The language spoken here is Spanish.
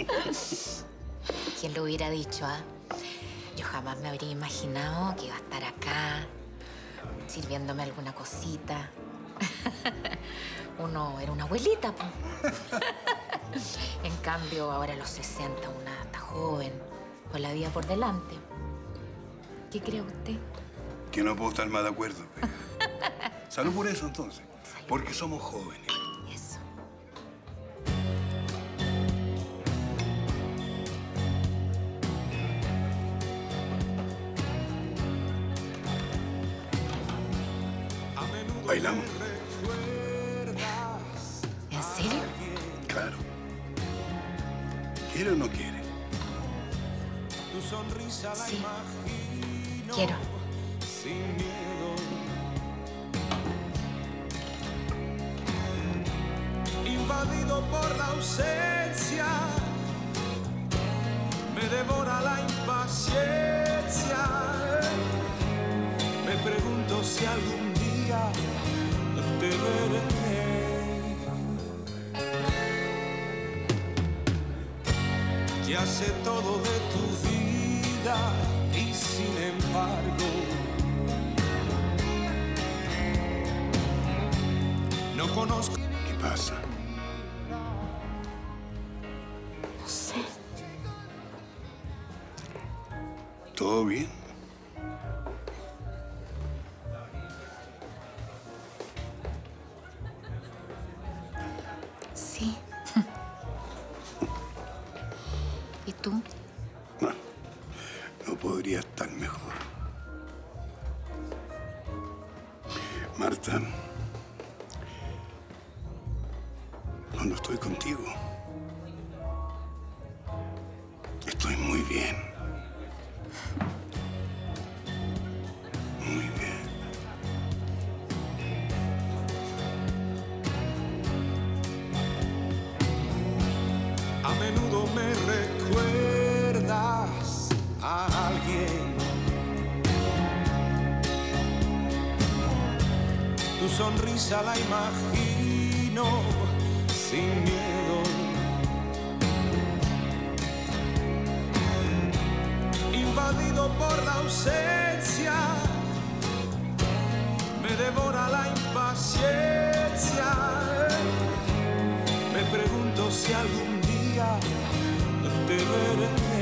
¿Quién lo hubiera dicho, ah? Yo jamás me habría imaginado que iba a estar acá, sirviéndome alguna cosita. Uno era una abuelita, pues. En cambio, ahora a los 60, una está joven, con la vida por delante. ¿Qué cree usted? Que no puedo estar más de acuerdo. Salud por eso, entonces. Salud. Porque somos jóvenes. Eso. ¿Bailamos? ¿En serio? Claro. ¿Quiere o no quiere? Sí. Quiero. Invadido por la ausencia, me devora la impaciencia. Me pregunto si algún día te veré. Ya sé todo de tu vida y sin embargo no conozco. ¿Qué pasa? No sé. ¿Todo bien? Sí. ¿Y tú? No, no podría estar mejor. Marta, cuando estoy contigo, estoy muy bien. Muy bien. A menudo me recuerdas a alguien. Tu sonrisa la imagino sin miedo. Invadido por la ausencia, me devora la impaciencia. Me pregunto si algún día te veré.